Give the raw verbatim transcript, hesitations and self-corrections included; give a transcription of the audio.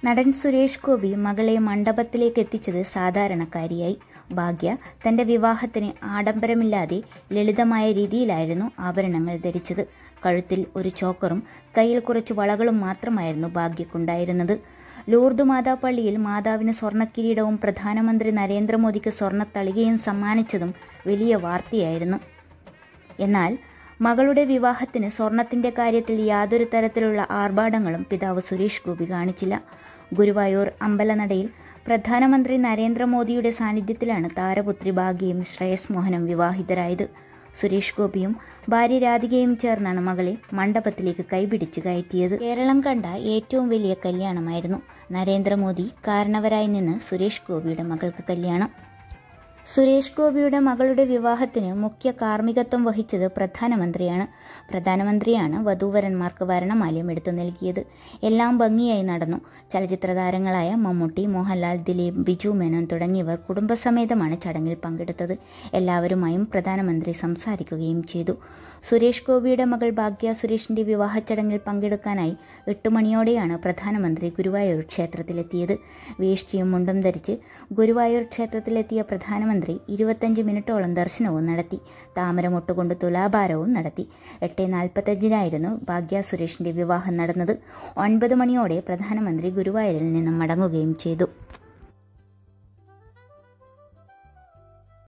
നടൻ സുരേഷ് ഗോപി മകളെ മണ്ഡപത്തിലേക്ക് എത്തിച്ചത് സാധാരണക്കാരിയായി. ഭാഗ്യ തന്റെ വിവാഹത്തിന് ആഡംബരമില്ലാതെ ലളിതമായ രീതിയിലായിരുന്നു ആഭരണങ്ങൾ ധരിച്ചത്. കഴുത്തിൽ ഒരു ചോക്കറും കയ്യിൽ കുറച്ച് വളകളും മാത്രമായിരുന്നു ഭാഗ്യക്കുണ്ടായിരുന്നത്. ലൂർദ് മാതാ പള്ളിയിൽ മാതാവിന് സ്വർണ്ണക്കിരീടവും പ്രധാനമന്ത്രി നരേന്ദ്രമോദിക്ക് സ്വർണ്ണത്തളികയും സമ്മാനിച്ചതും വലിയ വാർത്തയായിരുന്നു. എന്നാൽ മകളുടെ വിവാഹത്തിന് സ്വർണത്തിന്റെ കാര്യത്തിൽ യാതൊരു തരത്തിലുള്ള ആർഭാടങ്ങളും പിതാവ് സുരേഷ് ഗോപി കാണിച്ചില്ല. ഗുരുവായൂർ അമ്പലനടയിൽ പ്രധാനമന്ത്രി നരേന്ദ്രമോദിയുടെ സാന്നിധ്യത്തിലാണ് താരപുത്രി ഭാഗ്യയും ശ്രേയസ് മോഹനും വിവാഹിതരായത്. സുരേഷ് ഗോപിയും ഭാര്യ രാധികയും ചേർന്നാണ് മകളെ മണ്ഡപത്തിലേക്ക് കൈപിടിച്ച് കയറ്റിയത്. കേരളം കണ്ട ഏറ്റവും വലിയ കല്യാണമായിരുന്നു. നരേന്ദ്രമോദി കാരണവരായി നിന്ന് സുരേഷ് ഗോപിയുടെ മകൾക്ക് കല്യാണം. സുരേഷ് ഗോപിയുടെ മകളുടെ വിവാഹത്തിന് മുഖ്യ കാർമ്മികത്വം വഹിച്ചത് പ്രധാനമന്ത്രിയാണ്. പ്രധാനമന്ത്രിയാണ് വധൂവരന്മാർക്ക് വരണമാല്യം എടുത്തു നൽകിയത്. എല്ലാം ഭംഗിയായി നടന്നു. ചലച്ചിത്ര താരങ്ങളായ മമ്മൂട്ടി, മോഹൻലാൽ, ദിലീപ്, ബിജു മേനോൻ തുടങ്ങിയവർ കുടുംബസമേതമാണ് ചടങ്ങിൽ പങ്കെടുത്തത്. എല്ലാവരുമായും പ്രധാനമന്ത്രി സംസാരിക്കുകയും ചെയ്തു. സുരേഷ് ഗോപിയുടെ മകൾ ഭാഗ്യ സുരേഷിന്റെ വിവാഹ ചടങ്ങിൽ പങ്കെടുക്കാനായി എട്ടു മണിയോടെയാണ് പ്രധാനമന്ത്രി ഗുരുവായൂർ ക്ഷേത്രത്തിലെത്തിയത്. വേഷ്ടിയും മുണ്ടും ധരിച്ച് ഗുരുവായൂർ ക്ഷേത്രത്തിലെത്തിയ പ്രധാനമന്ത്രി ഇരുപത്തഞ്ച് മിനിറ്റോളം ദർശനവും നടത്തി. താമരമൊട്ടുകൊണ്ട് തുലാഭാരവും നടത്തി. എട്ട് നാൽപ്പത്തഞ്ചിനായിരുന്നു ഭാഗ്യ സുരേഷിന്റെ വിവാഹം നടന്നത്. ഒൻപത് മണിയോടെ പ്രധാനമന്ത്രി ഗുരുവായൂരിൽ നിന്നും മടങ്ങുകയും ചെയ്തു.